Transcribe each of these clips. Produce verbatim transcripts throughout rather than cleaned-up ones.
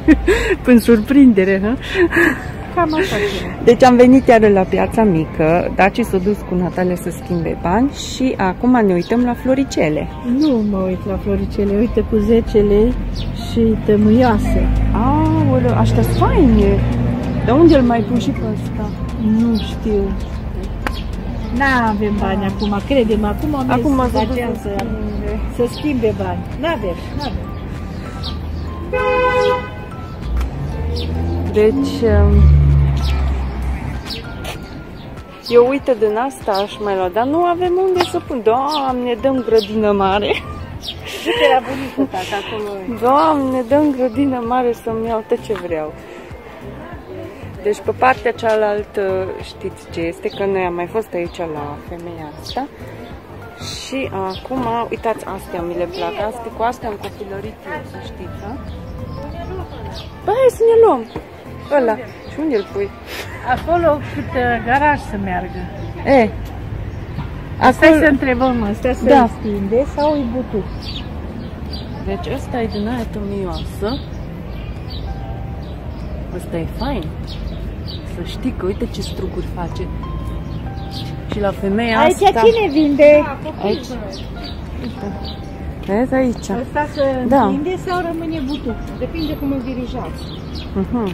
Până surprindere, ha? Cam așa. Deci am venit iară la Piața Mică, Daci s-a dus cu Natalia să schimbe bani și acum ne uităm la floricele. Nu mă uit la floricele, uite cu zece lei și tămâioase. Aoleu, aștia sunt faine! Dar unde îl mai pun și pe ăsta? Nu știu. N-avem bani acum, crede-mă, acum am acum mers să, să, să schimbe bani. N-avem, n-avem. Deci, eu uite din asta aș mai lua, dar nu avem unde să pun. Doamne, dăm grădină mare. Du-te la bunicul tata, acolo. Doamne, dăm grădină mare să-mi iau tot ce vreau. Deci pe partea cealaltă știți ce este, că noi am mai fost aici la femeia asta. Și acum, uitați, astea mi le plac, astea, cu astea am copilărit eu, să știți, ha? Bă, hai să ne luăm ăla. Și unde îl pui? Acolo cât garaj să meargă. E, asta acolo... să întrebăm, ăsta se da. stinde sau e butuc? Deci ăsta e din aia tămioasă. Ăsta e fain. Să știi că uite ce struguri face. Și la femeia aici asta... Aici cine vinde? Aici. Uite. Vezi aici. Ăsta se da. întinde sau rămâne butuc? Depinde cum îl dirijați. Uh-huh.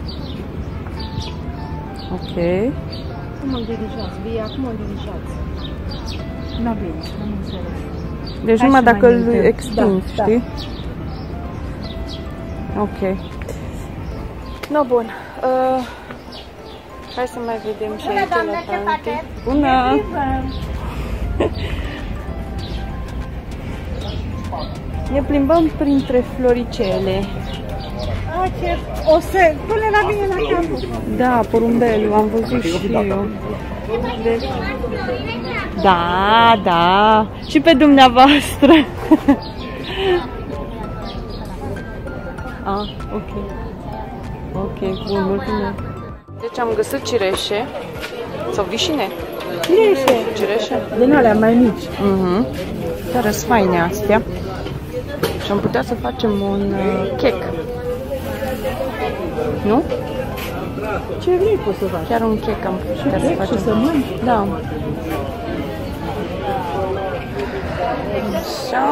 Ok. Cum îl dirijați? Bine, acum îl dirijați. Nu bine, am înțeles. Deci hai numai dacă îl extinzi, da, știi? Da. Ok. No, bun. Uh, hai să mai vedem și aici la tante. Bună! Ne plimbăm printre floricele. A, ce... O să... Pune la mine la capul. Da, porumbelul, am văzut și eu. Deci... Da, da. Și pe dumneavoastră. Ah, ok. Ok, bun, mulțumesc. Deci am găsit cireșe. Sau vișine? Cireșe. Cireșe? Din alea mai mici. Mhm. Dar sunt faine astea. Și am putea să facem un uh, cake. Nu? Ce vrei poți să faci? Chiar un cake am putea să facem. Și să mânci? Da. Așa.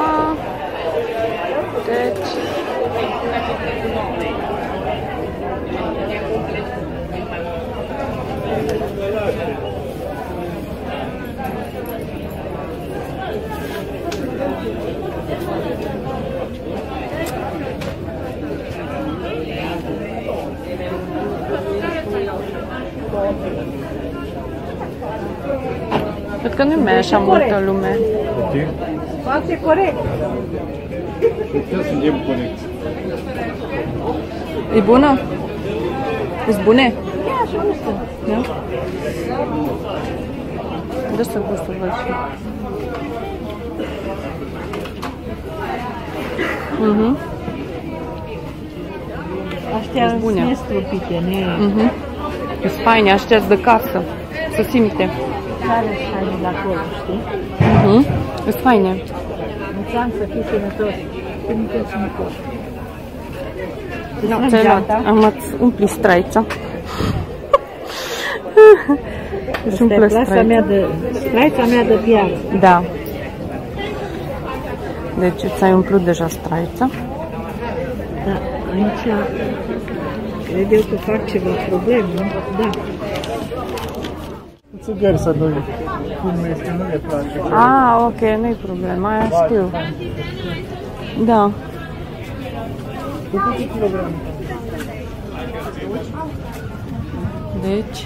Deci... Cred că nu mai e așa multă lume. Ok. Face corect. Putea să suntem corecți. E bună? Ești bune? E așa gustă. Da? Dă să văd să văd și. Mhm. Aștia sunt nestropite, ne... Mhm. E faine, aștia de casă. Se simte. Care faine de acolo, știi? Mhm. E faine. Mulți ani să fii sănătos. Sănătos și micos. Nu, ți-ai luat. Am umplit straița. Își umplă straița mea de, straița mea de piață. Da. Deci ți-ai umplut deja straița. Da, aici cred eu că fac ceva probleme, nu? Da. Țigări să doi. Cum este, nu le place. Ah, ok, nu-i problema, aia știu. Da. Cu câte kilograme? Deci,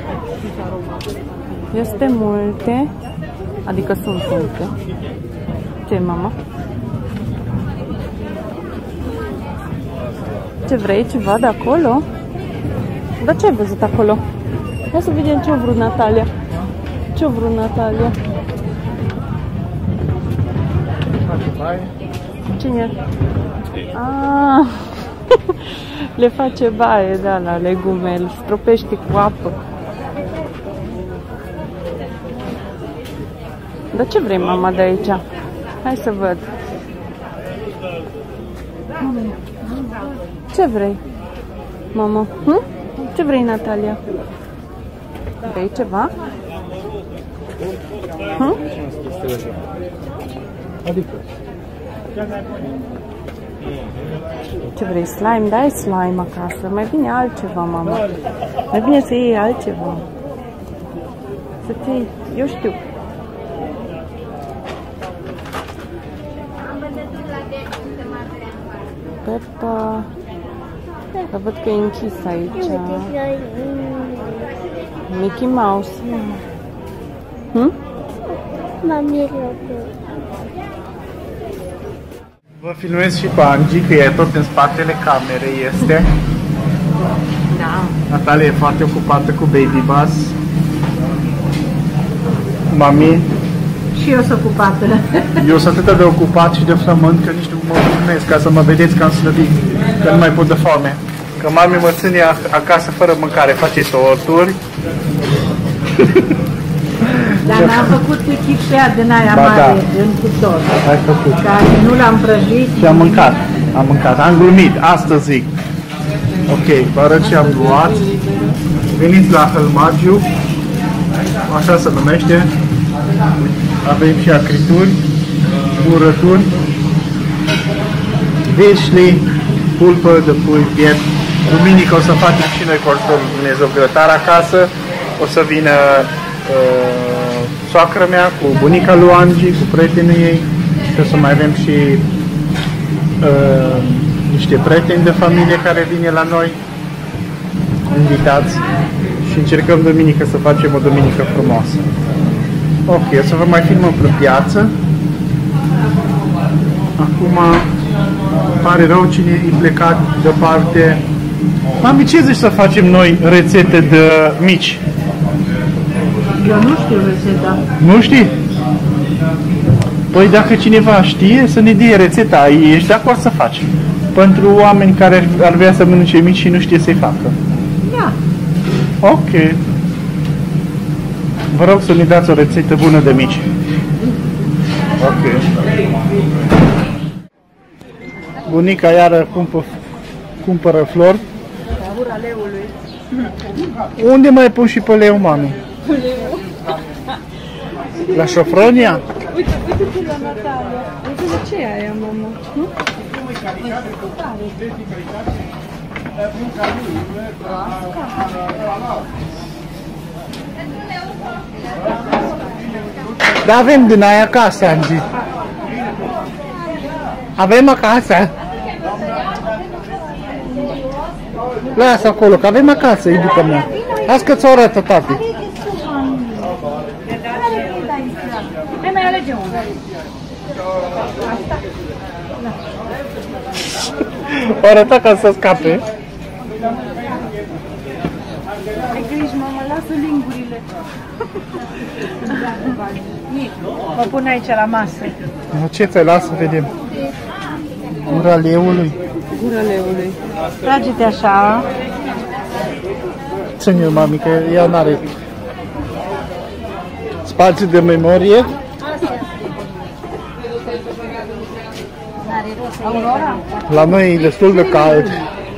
este multe, adică sunt multe. Ce, mama? Ce vrei, ceva de acolo? Dar ce ai văzut acolo? Hai să vedem ce-a vrut Natalia. Ce-a vrut Natalia? Cine? Ah, le face baie, da, la legume, îl stropește cu apă. Dar ce vrei, mama, de aici? Hai să văd. Ce vrei? Mama, hm? Ce vrei, Natalia? Vrei ceva? Hm? Adică? Ce vrei, slime? Dai slime acasă. Mai bine altceva, mama. Mai bine să iei altceva. Să-ți iei, eu știu. Peppa. Dar văd că e închis aici. Mickey Mouse. Hm? Vă filmez și pe Angie, că e tot în spatele camerei este. Da. Natalia e foarte ocupată cu Baby Bus. Mami. Și eu sunt ocupată. Eu sunt atât de ocupat și de flământ că nici nu mă filmez ca să mă vedeți că am slăbit, că nu mai pot de foame. Că mami mă ține acasă fără mâncare, face torturi. Dar n-am făcut chiftea din aia Ba, mare, da. în cuptor. Ai făcut. Care nu l-am prăjit. Și am mâncat, am mâncat, am glumit, asta zic. Ok, vă arăt ce am luat. Veniți la Hălmagiu, așa se numește. Avem și acrituri, murături, vișli, pulpă de pui piept. Duminică o să facem și noi cu ajutorul Dumnezeu grătar acasă. O să vină uh, soacră mea cu bunica lui Angie, cu prietenii ei. Și o să mai avem și uh, niște prieteni de familie care vine la noi, invitați. Și încercăm duminică să facem o duminică frumoasă. Ok, o să vă mai filmăm pe piață. Acum pare rău cine e plecat departe. Mami, ce zici să facem noi rețete de mici? Eu nu știu rețeta. Nu știi? Păi dacă cineva știe, să ne dea rețeta. Ești de acord să faci? Pentru oameni care ar vrea să mănânce mici și nu știe să-i facă. Da. Ok. Vă rog să ne dați o rețetă bună de mici. Ok. Bunica iară cumpă, cumpără flori. Gura leului. Unde mai pun și pe leu, mami? La Șofronia? Uite, uite-te la Natalia. Uite ce e aia, mama. Nu? Da, avem din aia acasă, Angie. Avem acasă. Lasă acolo, că avem acasă, iubită mea. Hai că ți-o arătă, tati. Hai mai alege una. O arăta ca să scape. Ai grijă, mama, lasă lingurile. Mă pun aici la masă. Ce ți-ai lasă, vedem. Gura leului. Gura leului. Trage-te așa. Ține-o, mami, că ea n-are spațiu de memorie. Aurora? La noi e destul de cald.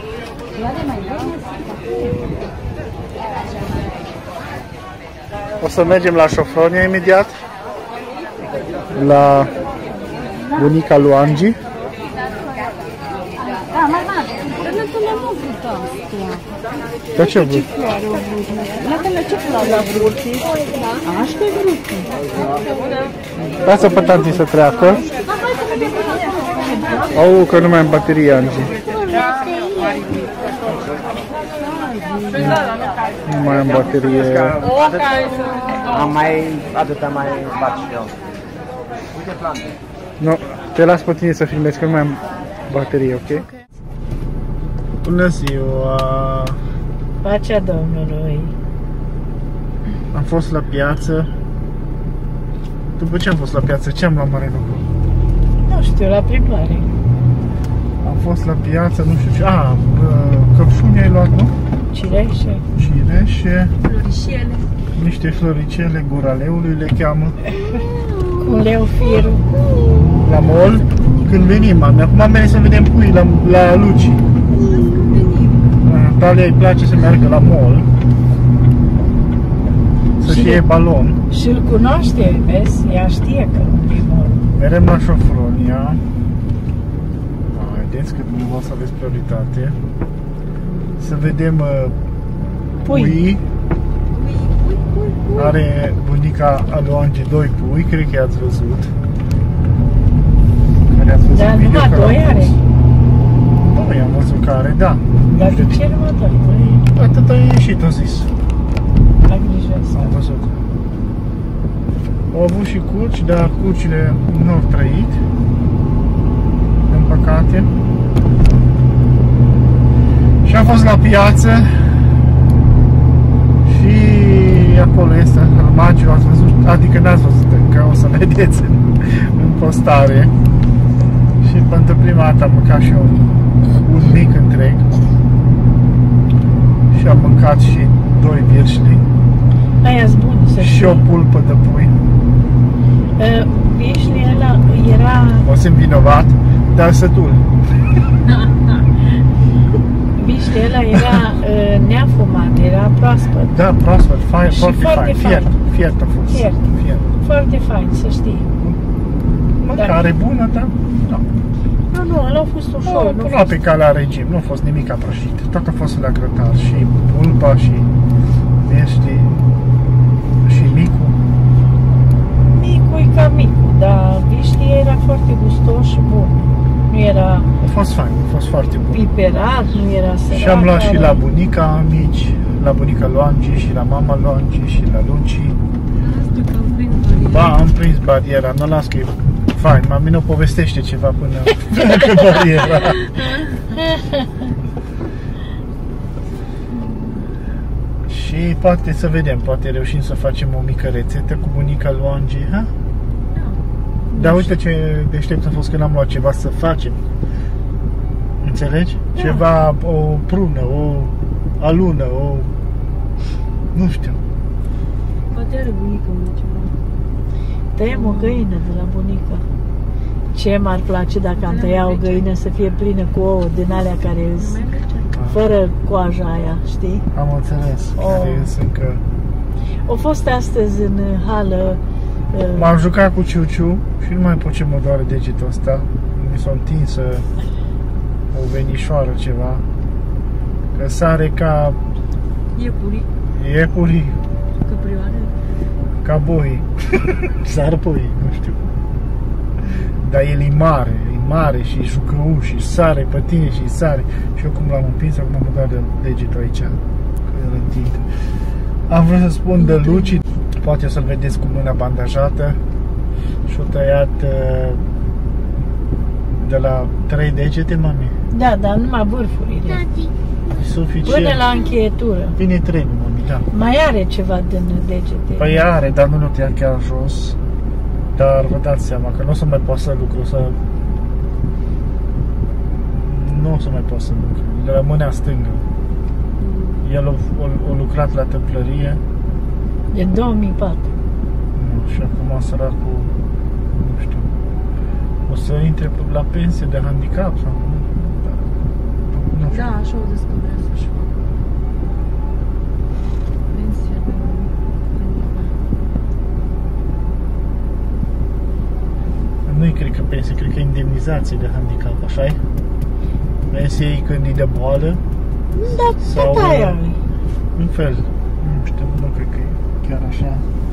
O să mergem la Șofronia imediat, la bunica lui Angie. Da, mama, dar nu te le-am vrut astea. De ce vrut? Iată-le ce floare a vrut. Așa că vrut. Lasă pe tanti să treacă. Au, că nu mai am baterie, Angie. Nu mai am baterie. Am mai atâta mai bat și eu. Uite plante. Nu, te las pe tine să filmezi, că nu mai am baterie, ok? Bună ziua! Pacea Domnului. Am fost la piață. După ce am fost la piață, ce am luat mare lucru? Nu știu, la plimbare. Am fost la piață, nu știu ce... A, căpșuni ai luat, nu? Cireșe. Cireșe. Floricele. Niște floricele, gura leului le cheamă. Cu leu firul. La mall. Când venim, mami. Acum am venit să vedem pui la, la Luci. Dalia îi place să meargă la mall, să Și- fie balon. Și îl cunoaște, vezi? Ea știe că unde e mall. Merem la Șofronia. Haideți că dumneavoastră să aveți prioritate. Să vedem uh, Pui. pui. Are bunica lui Angie doi pui, cred că i-ați văzut. Care ați văzut Dar în video numai că l-am doi are. pus. Doi am văzut că are, da. Dar de ce numai doi? Păi, Atât a ieșit, o zis. la grijă asta. Am văzut. Au avut și curci, dar curcile nu au trăit. În păcate. Și am fost la piață. Și acolo este Magiu, ați văzut, adică n-ați văzut încă, o să vedeți în, în postare. Și pentru prima dată am mâncat și un, un mic întreg. Și am mâncat și doi virșli. Aia-s bun să Și știi. o pulpă de pui. Uh, Vișlii ăla era... O sunt vinovat, dar sătul. Vișlii ăla era uh, neafumat, era proaspăt. Da, proaspăt, fain, Și foarte, foarte fain, fain. fiert, fiert a fost. Fiert. Fiert. Foarte fain, să știi. Mâncare bună, dar nu. Nu, nu, ăla a fost ușor. Nu, Nu, nu a la fost... pe calea regim, nu a fost nimic aprășit. Tot a fost la grătar, și pulpa, și mești, și micu. Micul e ca micul, dar vișlii era foarte gustos și bun. Nu era A fost fain, a fost foarte bun. piperat, nu era sărac. Și am luat și era- la bunica mici, la bunica lui Angie, și la mama lui Angie, și la Luci. Ba, am prins bariera, nu las că e fain, mami nu povestește ceva până pe bariera. Și poate să vedem, poate reușim să facem o mică rețetă cu bunica lui Angie, ha? Dar uite ce deștept am fost că n-am luat ceva să facem. Înțelegi? Da. Ceva, o prună, o alună, o... nu știu. Poate are bunica mea ceva. Tăiem o găină de la bunica. Ce m-ar place dacă am tăia o găină să fie plină cu ouă din alea care sunt fără coaja aia, știi? Am înțeles, Oh. care sunt încă... Au fost astăzi în hală. uh, M-am jucat cu Ciuciu și nu mai pot ce mă doare degetul ăsta. Mi s-a întins uh, o venișoară ceva. Că sare ca Iepuri, iepurii, căprioare. ca boi. Sar boi, nu știu. Dar el e mare, e mare și jucăuș și sare pe tine și sare. Și eu cum l-am împins, acum mă doare degetul aici, că îl întind. Am vrut să spun de Luci, poate o să-l vedeți cu mâna bandajată. Și-o tăiat uh, de la trei degete, mami. Da, dar numai vârfurile. E suficient. Până la încheietură. Bine trebuie, mami, da. Mai are ceva din degete. Păi are, dar nu l-o tăia chiar jos. Dar vă dați seama că nu o să mai poată să lucru, să... Nu o să mai poată să lucru. De la mâna stângă. El a, a, a lucrat la tâmplărie. De două mii patru. Nu, și acum săracul, nu știu, o să intre la pensie de handicap sau nu, da, nu știu. Da, așa o descoperit să-și facă. Pensia de Nu-i cred că pensie, cred că indemnizație de handicap, așa-i? Pensie e când e de boală, Da, Sau, tot aia. în fel, nu știu, nu cred că e chiar așa.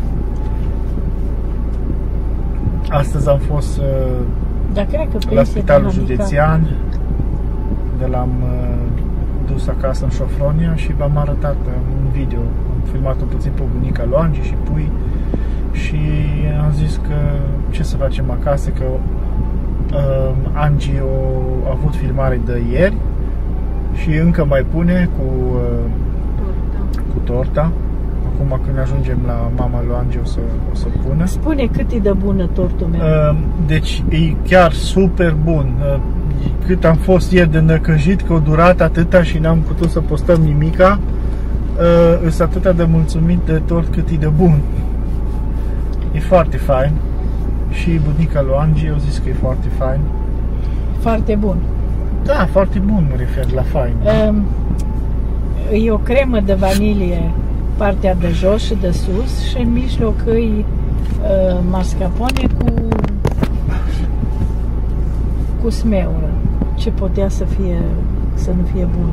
Astăzi am fost uh, Dar cred că la pensie spitalul de handicap. județean, de l-am uh, dus acasă în Șofronia și v-am arătat uh, un video. Am filmat-o puțin pe bunica lui Angie și pui și am zis că ce să facem acasă, că uh, Angie a, a avut filmare de ieri și încă mai pune cu, uh, torta. cu torta. Acum când ajungem la mama lui Angie o să, o să pună. Spune cât e de bună tortul meu. Uh, Deci e chiar super bun. Uh, Cât am fost ieri de năcăjit, că a durat atâta și n-am putut să postăm nimica, uh, îs atâta de mulțumit de tort cât e de bun. E foarte fain. Și bunica lui Angie au zis că e foarte fain. Foarte bun. Da, foarte bun mă refer la fain. Um, e o cremă de vanilie partea de jos și de sus și în mijloc e uh, mascarpone cu cu smeură. Ce putea să fie, să nu fie bun.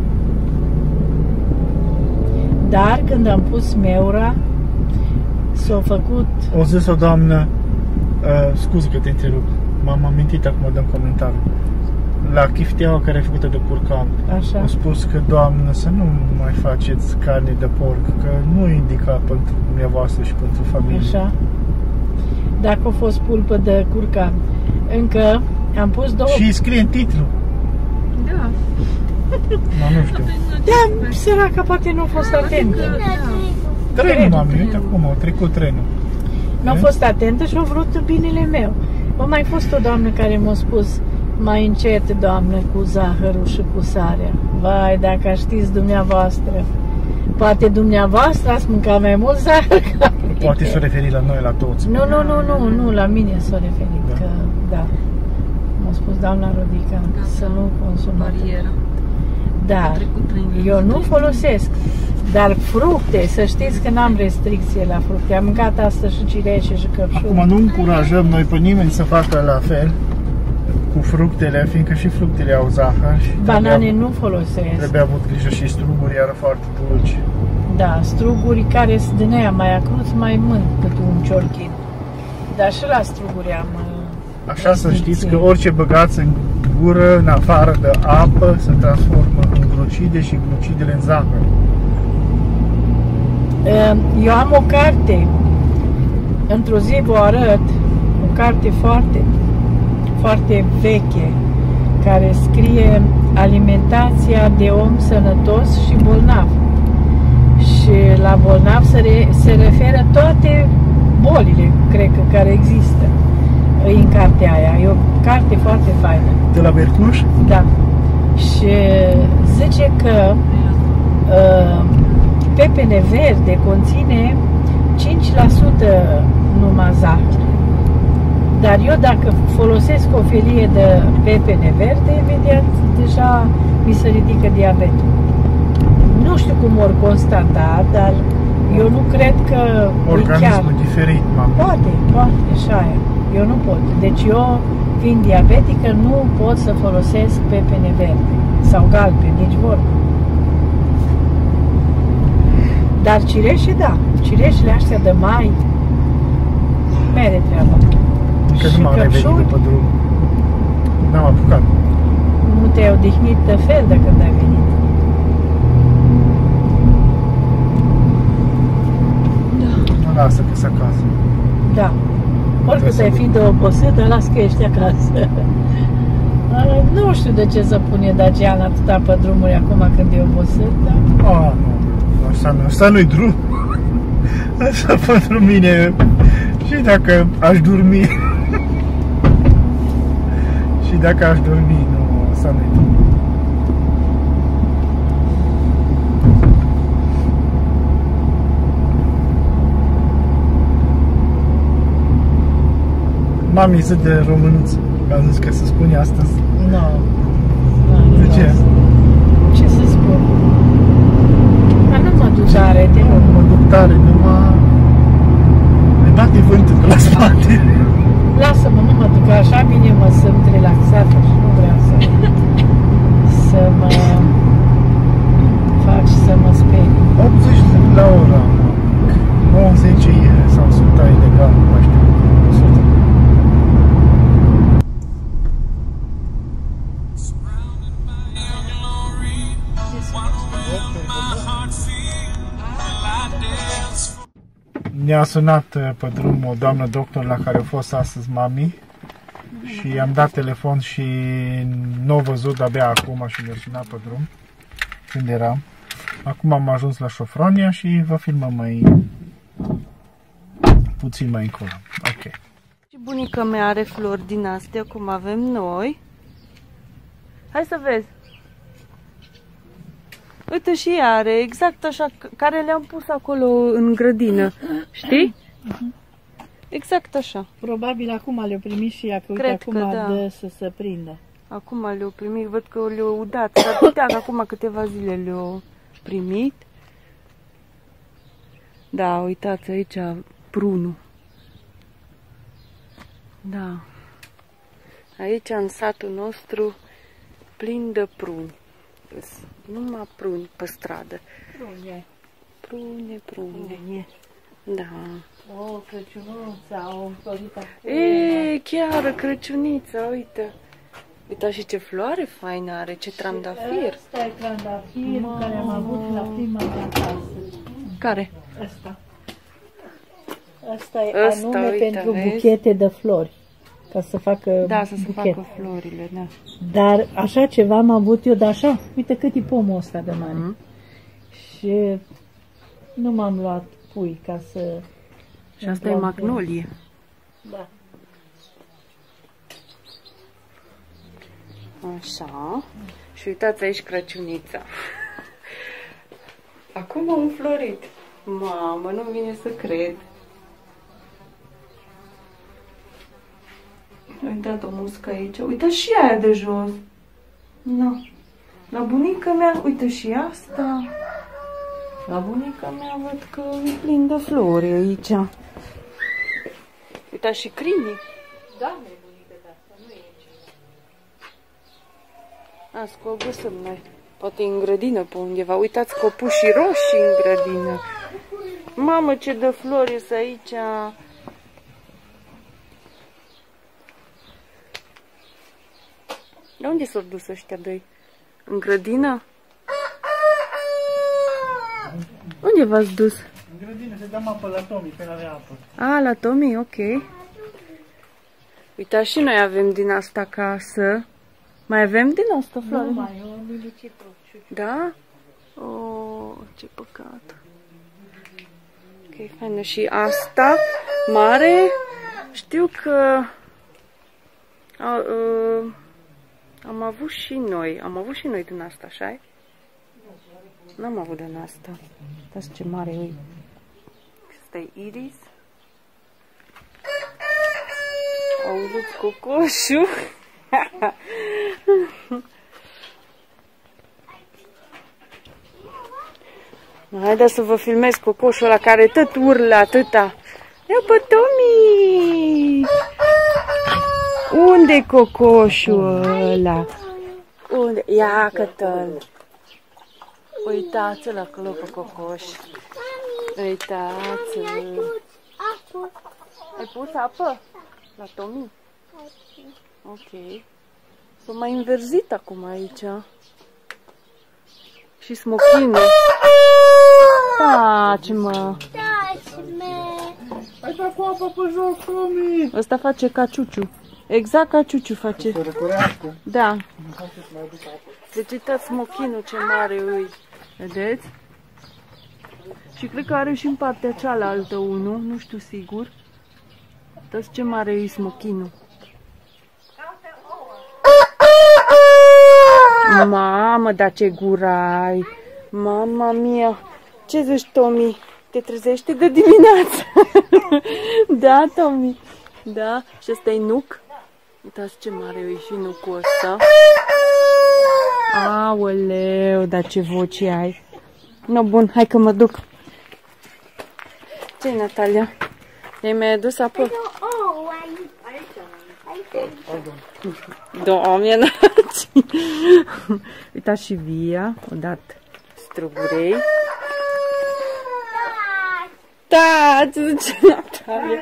Dar când am pus smeura, s-a făcut... O zis o doamnă, uh, scuze că te întrerup, m-am amintit acum de un comentariu. La chifteaua care e făcută de curcan, Așa. a spus că, doamnă, să nu mai faceți carne de porc, că nu indica pentru dumneavoastră și pentru familie. Așa. Dacă a fost pulpă de curcan. Încă am pus două... Și scrie în titlu. Da. Nu, nu știu. Da, săraca poate nu a fost atentă. Trenul, mami, uite acum, a trecut trenul. Nu a fost atentă și a vrut binele meu. A mai fost o doamnă care m-a spus mai încet, doamnă, cu zahărul și cu sarea. Vai, dacă știți dumneavoastră. Poate dumneavoastră ați mâncat mai mult zahăr ca mine. Poate s-o referi la noi, la toți. Nu, nu, nu, nu, nu, la mine s-a referit, Da. că, da. M-a spus doamna Rodica să nu consumați. Barieră. Da, eu nu folosesc. Dar fructe, să știți că n-am restricție la fructe. Am mâncat astăzi și cireșe și căpșuni. Acum nu încurajăm noi pe nimeni să facă la fel cu fructele, fiindcă și fructele au zahăr. Și Banane trebuie, nu folosesc. trebuie avut grijă și struguri, iar foarte dulci. Da, struguri care sunt din aia mai acruți, mai mânt cât un ciorchin. Dar și la struguri am... Așa să știți că orice băgați în gură, în afară de apă, se transformă în glucide și glucidele în zahăr. Eu am o carte, într-o zi vă arăt, o carte foarte, foarte veche, care scrie alimentația de om sănătos și bolnav. Și la bolnav se, re, se referă toate bolile, cred că, care există în cartea aia. E o carte foarte faină. De la Bercuș? Da. Și zice că uh, pepene verde conține cinci la sută numai zahăr. Dar eu dacă folosesc o felie de pepene verde, imediat deja mi se ridică diabetul. Nu știu cum ori constata, dar eu nu cred că Organismul chiar... diferit, mami. Poate, poate, așa e. Eu nu pot. Deci eu, fiind diabetică, nu pot să folosesc pepene verde sau galbene, nici vorbă. Dar cireșe, da. Cireșele astea de mai, mere treaba. Încă Și nu m-am revenit căpșuni? după drum. N-am apucat. Nu te-ai odihnit de fel de când ai venit. Nu lasă că-s acasă. Da. Oricât Trebuie ai să fi de obosit, las că ești acasă. Nu știu de ce să pune Dacian atâta pe drumuri acum când e obosit, dar... A, nu. Asta, nu, asta nu-i drum. Asta pentru mine. Și dacă aș dormi. Și dacă aș dormi, nu, asta nu-i drum. Mami zi de românuță. Am zis că se spune astăzi. Nu. De ce? Ce să spun? Dar nu mă duc tare, te rog. Mă duc tare, numai... Îi bate vântul pe la spate. Lasă-mă, nu mă duc așa, bine mă simt relaxată și nu vreau să, să mă faci să mă sperii. optzeci la ora. nouăzeci e sau o sută ilegal, nu mai știu. o sută. Ne-a sunat pe drum o doamnă doctor la care a fost astăzi mami și i-am dat telefon și nu o văzut de-abia acum și ne-a sunat pe drum când eram. Acum am ajuns la Șofronia și vă filmăm mai puțin mai încolo. Ok. Și bunica mea are flori din astea, cum avem noi. Hai să vezi. Uite și ea are, exact așa, care le-am pus acolo în grădină. Știi? Exact așa. Probabil acum le-o primit și ea, că uite, Cred acum că da. dă să se prindă. Acum le-au primit, văd că le-au udat. S-ar putea că acum câteva zile le-au primit. Da, uitați aici prunul. Da. Aici în satul nostru plin de pruni. Numai pruni pe stradă. Prune. Prune, prune. Prune. Da. O, Crăciunuța, o florită. E, chiar Crăciunița, uite. Uita și ce floare faină are, ce trandafir. Ăsta e trandafir care am avut la prima mea casă. Care? Ăsta. Ăsta e Ăsta, anume uite, pentru vezi? buchete de flori. Ca să facă Da, să se buchet. facă florile, da. Dar așa ceva am avut eu de așa. Uite cât e pomul ăsta de mare. Mm. Și nu m-am luat pui ca să... Și asta e magnolie. Da. Așa. Și uitați aici Crăciunița. Acum am înflorit. Mamă, nu vine să cred. Uitați o muscă aici. Uitați și aia de jos. Na. La bunica mea, uite și asta. La bunica mea văd că e plin de flori aici. Uitați și crinii. Da, nu e bunică de asta, nu e aici. Asta o găsăm noi. Poate în grădină pe undeva. Uitați copușii roșii în grădină. Mamă, ce de flori sunt aici. De unde s-au dus ăștia doi? În grădină? Unde v-ați dus? În grădină se dăm apă la Tomi, pe la apă. A, la Tomi, ok. Uitați, și noi avem din asta acasă. Mai avem din asta, Flori? Nu mai, eu am milicipru. Da? Oh, ce păcat. Ok, faină. Și asta, mare, știu că a, a, am avut și noi. Am avut și noi din asta, așa-i? N-am avut din asta. Uitați ce mare e. Asta e iris. Auziți cocoșul? Haideți să vă filmez cocoșul ăla care tot urlă atâta. Ia pe Tomi! Unde-i cocoșul ăla? Unde? Ia că-l. Uitați-l acolo pe cocoș. Uitați-l. Ai pus apă? La Tomi? Ok. S-a mai înverzit acum aici. Și smochinul. Taci, mă. Hai da cu apă pe jos, Tomi! Ăsta face ca ciuciu. Exact ca ciuciu face. Să răcurească. Da. Deci uitați smochinul ce mare îi. Vedeți? Și cred că are și în partea cealaltă unul, nu știu sigur. Uitați ce mare e smochinul. Mamă, dar ce gurai! Mama mia! Ce zici, Tomi? Te trezește de dimineață? Da, Tomi? Da? Și ăsta e nuc? Uitați ce mare e și nucul ăsta. Aoleu, dar ce voce ai! No, bun, hai că mă duc. Ce-i, Natalia? I-ai mai adus apă? Doamne, naci! Uitați și Via, o dat strugurei. Da, ce zice Natalia?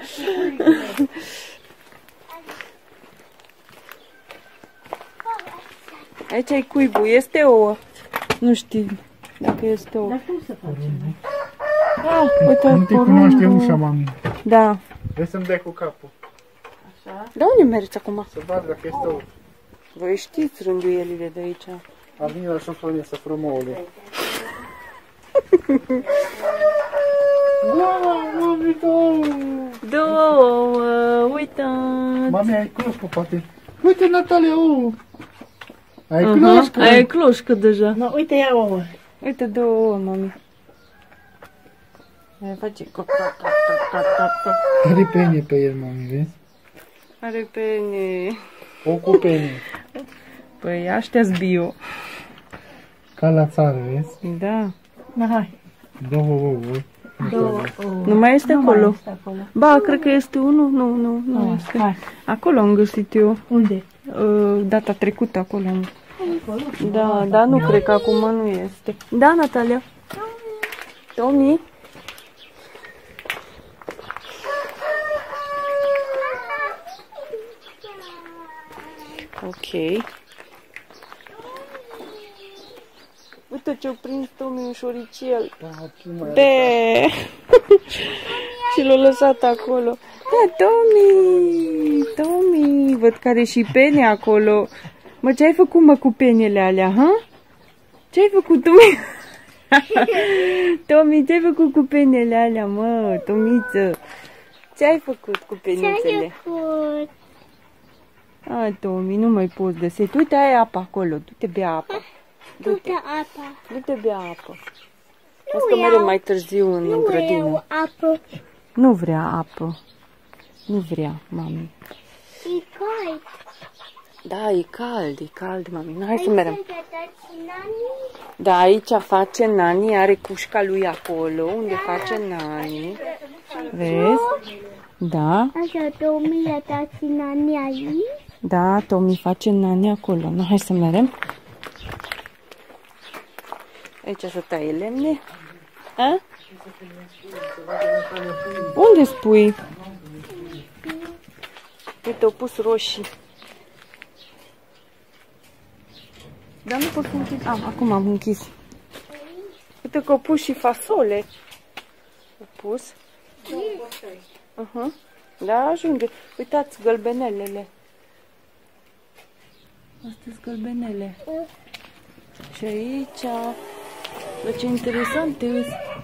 Aici ai cuibul, este ouă. Nu știu dacă este ouă. Dar cum să facem? Ah, uite, Nu te cunoaște ușa, mami. Da. Vrei să-mi dai cu capul. De unde mergi acum? Să vadă dacă este ouă. Voi știți rânduielile de aici. A venit la șofonie să furăm ouăle. Wow, mami, două! Două, uitați! Mami, ai cloșcă, poate. Uite, Natalia, ouă! Ai Uh-huh. cloșcă! Ai cloșcă deja. No, uite, ia ouă. Uite, două ouă, mami. Mai face coc, coc, coc, coc, coc, coc. Are pene pe el, mami, vezi? Are pene. O cu pene. Păi, aștia-s bio. Ca la țară, vezi? Da. Da, hai. Două ouă. Două. Nu mai este Nu acolo? mai este acolo. Ba, cred că este unul. Nu, nu, nu Hai, este. hai. Acolo am găsit eu. Unde? Uh, data trecută acolo. am- Acolo? Da, dar nu cred că acum nu este. Da, Natalia? Tommy? Ok. Uite ce-o prins Tommy un șoricel. Be! Și l-a lăsat acolo. Da, Tommy! Tommy! Văd că are și pene acolo. Mă, ce ai făcut, mă, cu penele alea, ha? Ce ai făcut, Tommy? Tommy, ce ai făcut cu penele alea, mă, Tomiță? Ce ai făcut cu penițele? făcut? A, Tommy, nu mai poți de set. Uite, ai apă acolo. Du-te bea apă. Du-te apa. Du-te bea apă. O să mergem mai târziu în Nu grădină. eu apă. Nu vrea apă. Nu vrea, mami. E cald. Da, e cald, e cald, mami. Hai să mergem. Ai să nani? Da, aici face Nani, are cușca lui acolo, unde face Nani. Vezi? Da, Așa, două mii tați nani aici. da, Tommy face Nani acolo. Nu, hai să mergem. Aici să taie lemne. A? Unde spui? Uite, au pus roșii. Dar nu pot să închid. Ah, acum am închis. Uite că au pus și fasole. Au pus. Uh-huh. Da, ajunge. Uitați, gălbenelele. Astea-s gălbenele. Și aici... Bă, ce interesant e.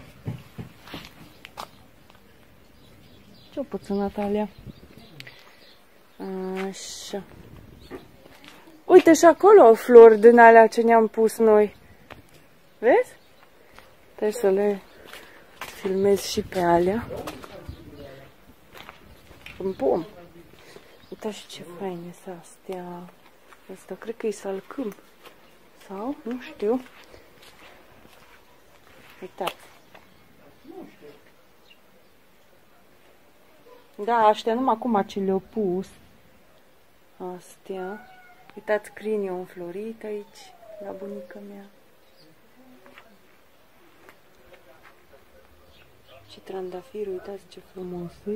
Ce-o puță, Natalia? Așa. Uite, și acolo o flori din alea ce ne-am pus noi. Vezi? Trebuie să le filmez și pe alea. În pom. Uitați ce faine sunt astea. Asta cred că e salcâm. Sau? Nu știu. Uitați. Da, aștia numai acum ce le-au pus. Astea. Uitați, criniul înflorit aici, la bunica mea. Și trandafir, uitați ce frumos e.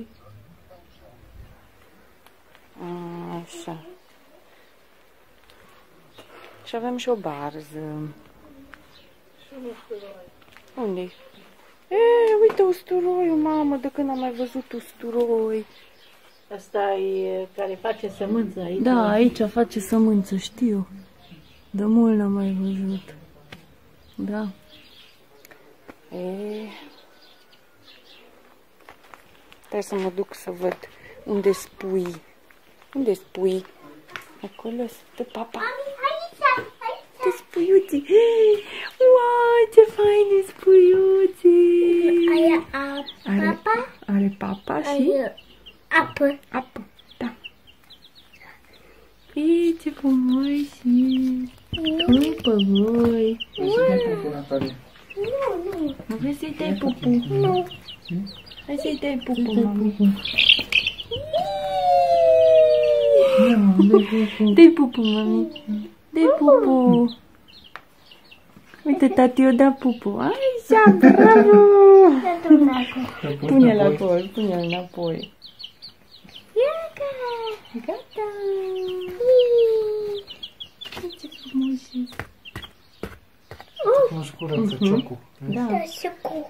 Așa. Și avem și o barză. Unde-i? E, uite usturoiul, mamă, de când am mai văzut usturoi. Asta e care face sămânță aici. Da, aici face sămânță, știu. De mult n-am mai văzut. Da. E... Trebuie să mă duc să văd unde spui. Unde spui? Acolo stă papa. Te spuiuții. Wow, ce faine spuiuții. Aia Are, apa. are papa și Aia apă. apă. Da. E, ce frumoși. Ui, pe voi. Nu, nu. Nu vrei să-i dai pupu? Nu. Hai să-i dai pupu, mami. Dai pupu, mami. Dai pupu. Uite, tati, eu da pupu. Așa, bravo! Pune-l acolo, pune-l înapoi. Gata! Ce frumos e. Nu-și curăță ciocul. Da. Și cu.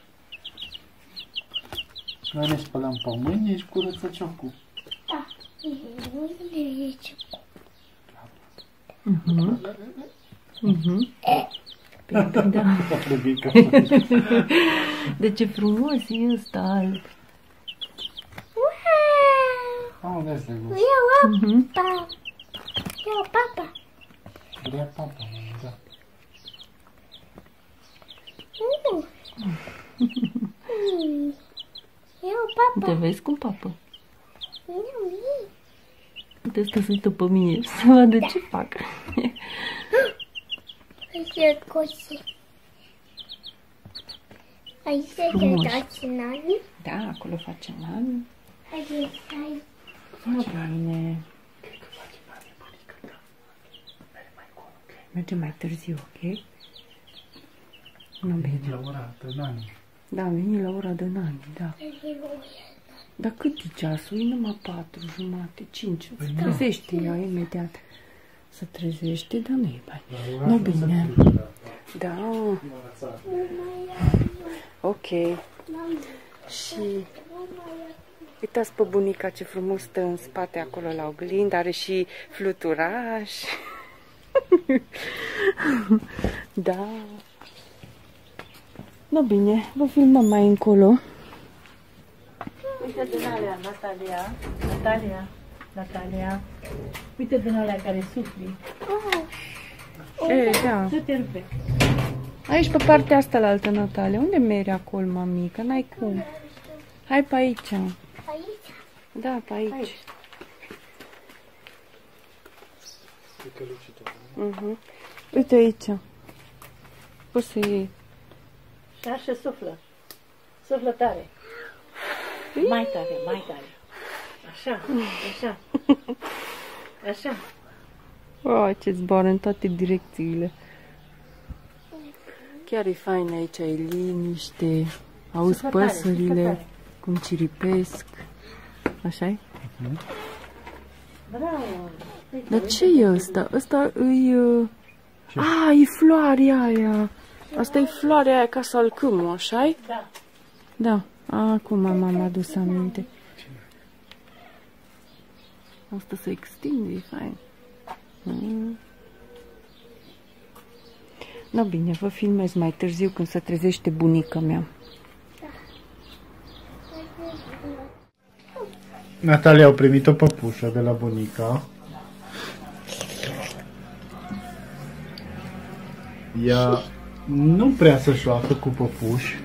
Noi ne spălăm pe mâini, ești curăță ciocul. Da. Mhm. Mhm. Da. De ce frumos e ăsta alb. Ah, unde este gust? Eu Mhm. apa. Eu papa. Vrea papa, da. Nu. Eu papa. Te vezi cum papă? Nu. Uite, stă să uită pe mine să vadă ce fac. Eu cosi. Aici se Frumos. dați în ani. Da, acolo facem ani. Haideți, hai. Nu bine. Mergem mai târziu, ok? Nu bine. La ora de nani. Da, am venit la ora de nani, da. Dar cât e ceasul? E numai patru jumate, cinci. Se trezește ea imediat. Se trezește, dar nu e bine. Nu bine. Da. Ok. Și uitați pe bunica ce frumos stă în spate acolo la oglindă. Are și fluturaș. Da. Nu bine, vă filmăm mai încolo. Uite din alea, Natalia. Natalia. Natalia. Uite din alea care sufli. E, da. Să te rupe. Aici pe partea asta la altă, Natalia. Unde mergi acolo, mamică? N-ai cum. Hai pe aici. Aici? Da, pe aici. Aici. Uh-huh. Uite aici. Poți să iei. Și așa suflă. Suflă tare. Mai tare, mai tare. Așa, așa. Așa. Oh, ce zboară în toate direcțiile. Chiar e fain aici, e liniște. Auzi Suflă tare, păsările suflă tare. cum ciripesc. Așa-i? Bravo. Dar ce e ăsta? Ăsta îi... Uh... A, e floarea aia. Asta e floarea aia ca salcâmul, așa-i? Da. Da. Acum m-am adus aminte. Asta se extinde, e fain. Mm. No, bine, vă filmez mai târziu când se trezește bunica mea. Natalia au primit o păpușă de la bunica. Ea nu prea să joacă cu păpuși.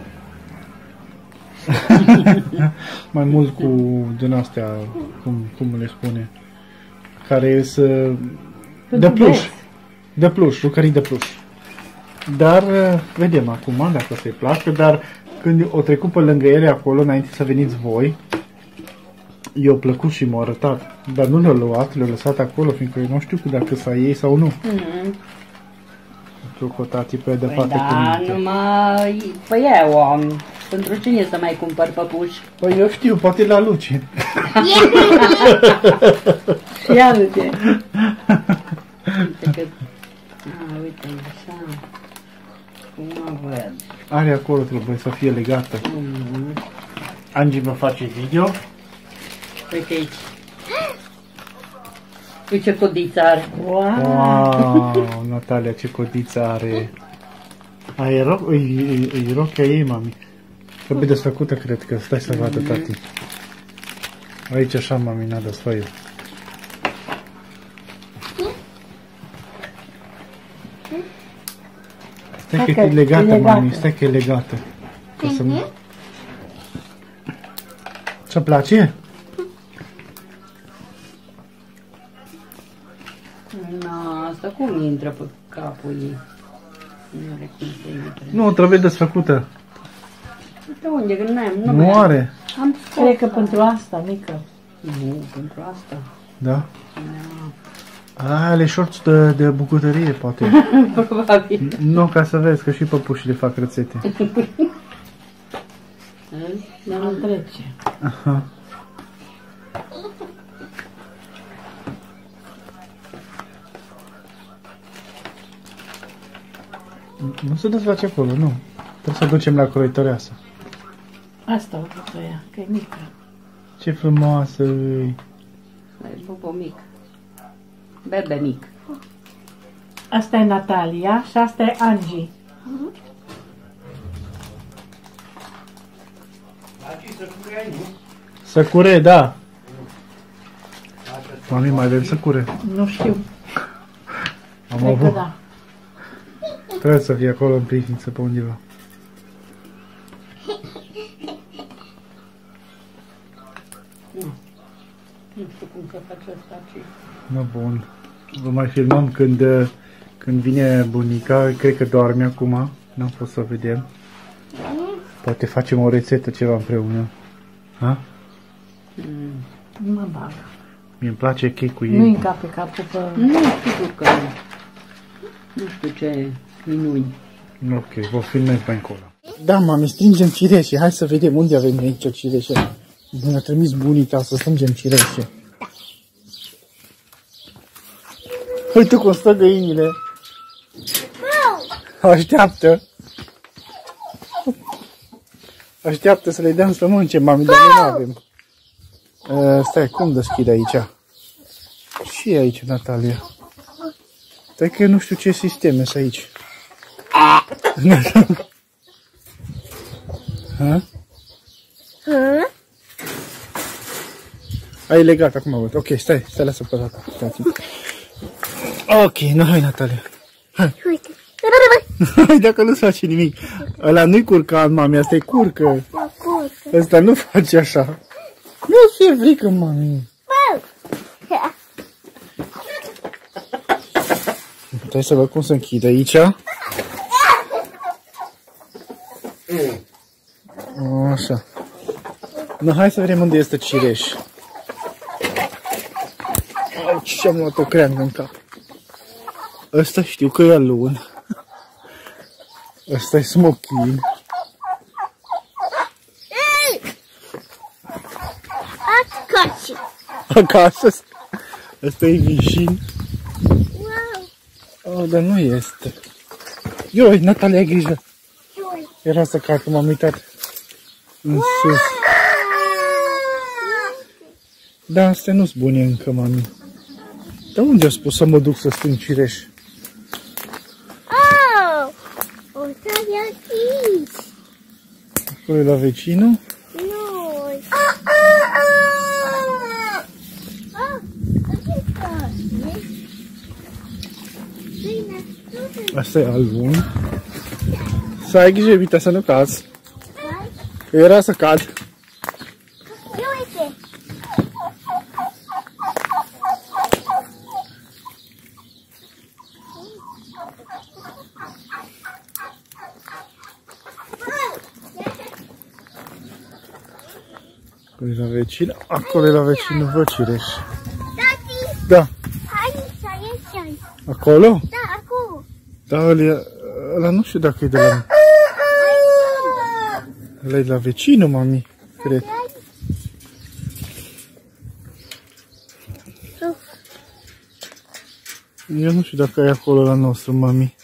Mai mult cu din astea, cum, cum le spune, care să de pluș. De pluș, jucării de pluș. Dar vedem acum dacă se-i placă, dar când o trecut pe lângă ele acolo, înainte să veniți voi, i-a plăcut și m-a arătat. Dar nu le-a luat, le-a lăsat acolo, fiindcă eu nu știu dacă să iei sau nu. Mm. Cu tati pe de Păi parte da, cu minte. numai... Păi eu am... Pentru cine să mai cumpăr păpuși? Păi eu știu, poate la Luci. Ia uite. Uite că... A, uite, așa. Cum mă văd. Are acolo, trebuie să fie legată. Mm. Angie vă face video. Uite aici. Uite ce codiță are. Wow. Wow, Natalia, ce codiță are. A, e, ro e, e, e rochia ei, mami. Trebuie desfăcută, cred că. Stai să vadă tati. Aici așa, mami, n-a desfăiu. Stai că e legată, mami, stai că e legată. Că să nu... Ce-ți place? Na, asta cum intră pe capul ei? Nu are cum să intre. Nu, trebuie desfăcută. De unde? Că n-am, nu, Nu are. Am scos. Cred că pentru asta, mică. Nu, pentru asta. Da? A, ale șorți de, de bucătărie, poate. Probabil. Nu, ca să vezi că și păpușile fac rețete. Dar nu trece. Aha. Nu se desface acolo, nu. Trebuie să ducem la croitoreasă. Asta o duc ea, că e mică. Ce frumoasă e. E bobo mic. Bebe mic. Asta e Natalia și asta e Angie. Săcure, da. Mami, mai avem săcure. Nu știu. Am Cred că avut. da. Trebuie să fie acolo în pivniță pe undeva. Nu știu cum să faci asta. Ce... Nu, bun. Vă mai filmăm când, când vine bunica. Cred că doarme acum. N-am fost să vedem. Poate facem o rețetă ceva împreună. Ha? Mm. Mă bag. Mie-mi place cake-ul ei. Nu încape capul pe... Nu, sigur că nu. Nu știu ce minuni. Ok, vă filmez mai încolo. Da, mami, strângem cireșe. Hai să vedem unde avem aici cireșe. Ne-a trimis bunica să strângem cireșe. Uite cum stă găinile. Așteaptă. Așteaptă să le dăm să mănânce, mami, dar noi nu avem. Uh, stai, cum deschid aici? Și aici, Natalia. Stai că eu nu știu ce sisteme sunt aici. Ha? Hă? Ai legat acum, văd. Ok, stai, stai, lasă pe data. Ok, nu, hai, Natalia. Hai. Uite. Hai, dacă nu-ți face nimic. Ăla nu-i curcan, mami, asta e curcă. Mă curcă. Ăsta nu face așa. Nu fie frică, mami. Hai să văd cum se închide aici. Așa. Nu, hai să vedem unde este cireș. Ce am luat o creangă în cap. Ăsta știu că e alun. Ăsta e smochin. Acasă. Acasă. Ăsta e vișin. Wow. Oh, dar nu este. Ioi, Natalia, ai grijă. Ioi. Era să cac, m-am uitat în sus. Da, astea nu-s bune încă, mami. Dar unde a spus să mă duc să strâng cireș? Oh! O să aici. Acolo e la vecinul. Noi. Asta e albun. Să ai grijă, Vita, să nu cazi. Că era să cad. Uite. Acolo e la vecinul. Acolo e la vecinul, vă cireș. Tati, Da. aici, aici, aici. Acolo? Da, acum. Da, ăla, ăla nu știu dacă e de la... Ăla e de la vecinul, mami, cred. Eu nu știu dacă e acolo la nostru, mami.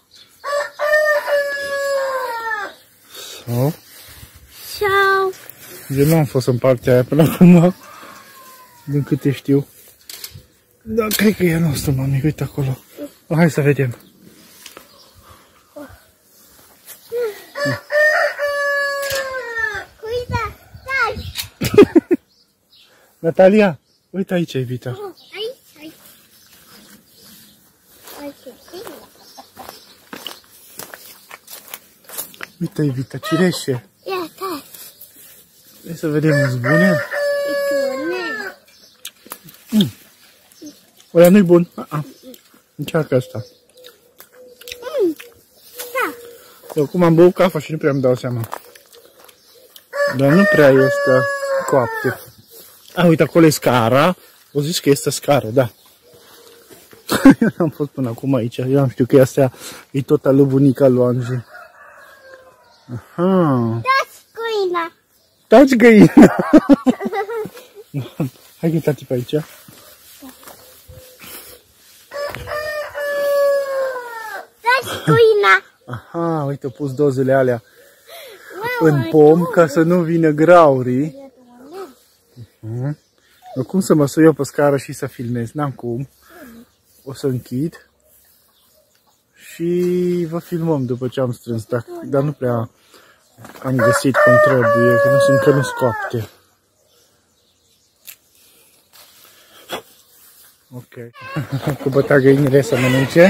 Sau? Sau. Eu nu am fost în partea aia până acum, din câte știu. Da, cred că e a nostru, mami, uite acolo. Hai să vedem. Uite, stai. Natalia, uite aici, Evita. Aici, aici. Aici. Uite, Evita, cireșe. Ia, stai. Hai să vedem, sunt bune? Mm. Ăla nu-i bun. A -a. Încearcă asta. Mm. Da. Eu cum am băut cafea și nu prea îmi dau seama. Dar nu prea este coapte. A, uite, acolo e scara. O zis că este scară, da. Eu n-am fost până acum aici. Eu am știut că astea e tot al lui bunica lui Angie. Aha. Dați găina. Dați găina. Hai că tati pe aici. Dați găina. Aha, uite, au pus dozele alea în pom ca să nu vină graurii. Uh-huh. Cum să mă sui eu pe scară și să filmez? N-am cum. O să închid. Și vă filmăm după ce am strâns. Dar, dar nu prea am găsit cum trebuie, că nu sunt, că nu scopte. Ok. Cu băta găinile să mănânce.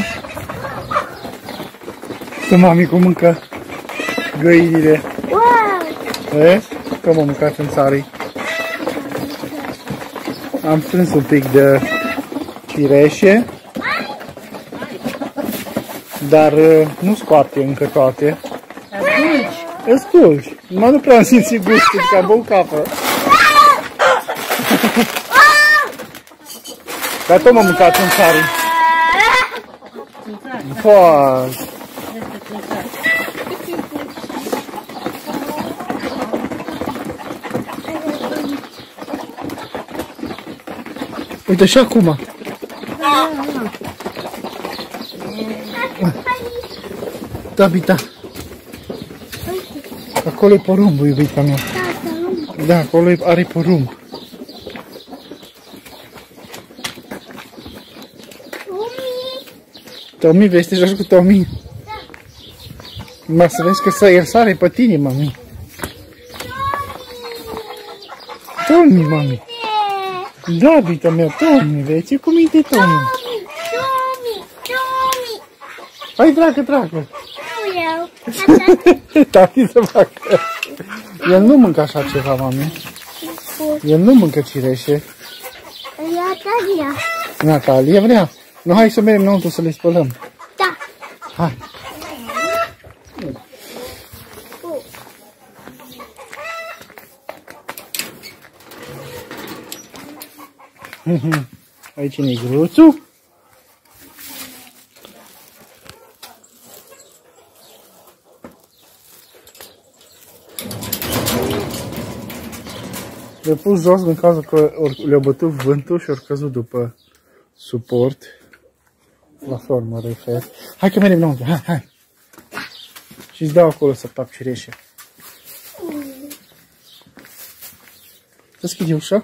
Să mami cum mâncă găinile. Wow! Vezi? Că m-am mâncat în țarii. Am strâns un pic de cireșe. Dar nu scoate încă toate. Asculți, mă nu prea am simțit gustul, că am băut capă. Dar tot m-am mâncat în țară. Foarte. Uite și acum. Da, bita. Acolo e porumbul, iubita mea. Da, acolo are porumb. Tomi, vezi, te joci cu Tomi? Ma să vezi că el sare pe tine, mami. Tomi, mami. Da, bita mea, Tomi, vezi, e cu minte Tomi. Tomi, Tomi. Hai, dragă, dragă. Nu eu. Tati să facă. El nu mâncă așa ceva, mami. El nu mâncă cireșe. Ia Natalia. Natalia vrea. Nu, hai să mergem înăuntru să le spălăm. Da. Hai. Aici e negruțul. Le-au pus jos din cauza că le-au bătut vântul și au căzut după suport. La flori mă refer. Hai că mergem înăuntru, hai, hai. Și îți dau acolo să pap cireșe. Deschide ușa.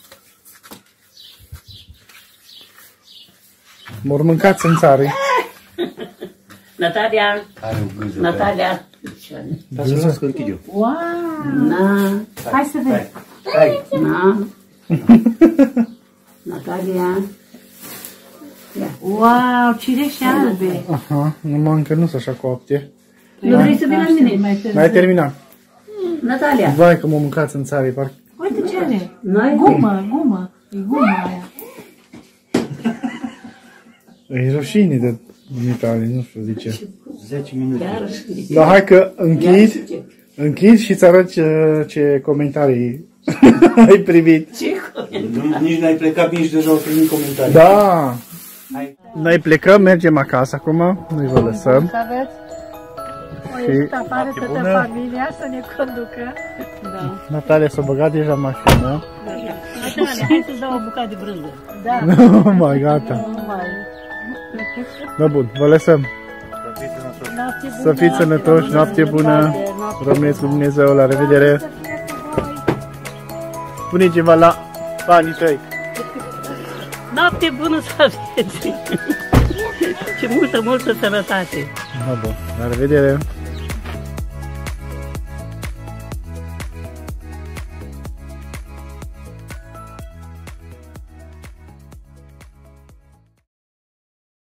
M-au mâncat în țară. Natalia. Are o gâză. Natalia. Dar să las că închid eu. Wow. Na. Hai să vedem. Hai. Na. Natalia. Wow, cireșe albe. Aha, numai încă nu sunt așa coapte. Nu vrei să vii la mine? Mai terminat. Natalia. Vai că m-au mâncat în țară, parcă. Uite ce are. N-ai? Gumă, gumă. E guma aia. E rușine de Italia, nu știu de ce. zece minute. Dar hai că închid, închid și îți arăt ce, ce comentarii ai primit. Ce Nu, nici n-ai plecat, nici deja au primit comentarii. Da! Noi plecăm, mergem acasă acum, noi vă lăsăm. Să aveți o ieșită afară, toată familia să ne conducă. Da. Natalia s-a băgat deja în mașină. Natalia, hai să-ți dau o bucată de brânză. Da. Nu mai, gata. Nu mai. Da, bun, vă lăsăm. Să fiți sănătoși, noapte bună, rămâneți cu Dumnezeu, la revedere. Spune ceva la banii tăi. Noapte bună să aveți. Și multă, multă sănătate. Da, bun, la revedere.